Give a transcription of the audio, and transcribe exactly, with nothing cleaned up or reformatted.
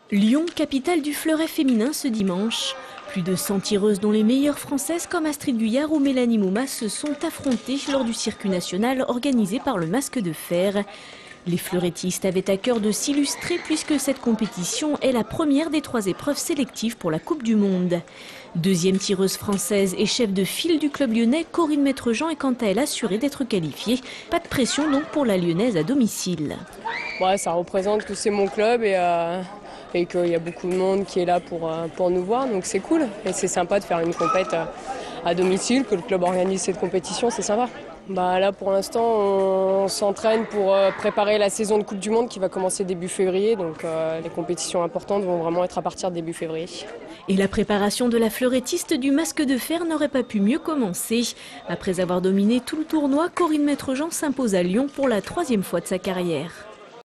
Lyon, capitale du fleuret féminin ce dimanche. Plus de cent tireuses dont les meilleures françaises comme Astrid Guyard ou Mélanie Mouma se sont affrontées lors du circuit national organisé par le Masque de Fer. Les fleurettistes avaient à cœur de s'illustrer puisque cette compétition est la première des trois épreuves sélectives pour la Coupe du Monde. Deuxième tireuse française et chef de file du club lyonnais, Corinne Maître-Jean est quant à elle assurée d'être qualifiée. Pas de pression donc pour la lyonnaise à domicile. Ouais, ça représente que c'est mon club et, euh, et qu'il y a beaucoup de monde qui est là pour, euh, pour nous voir, donc c'est cool. Et c'est sympa de faire une compète à, à domicile, que le club organise cette compétition, c'est sympa. Bah là pour l'instant on s'entraîne pour euh, préparer la saison de Coupe du Monde qui va commencer début février, donc euh, les compétitions importantes vont vraiment être à partir de début février. Et la préparation de la fleurettiste du Masque de Fer n'aurait pas pu mieux commencer. Après avoir dominé tout le tournoi, Corinne Maître-Jean s'impose à Lyon pour la troisième fois de sa carrière.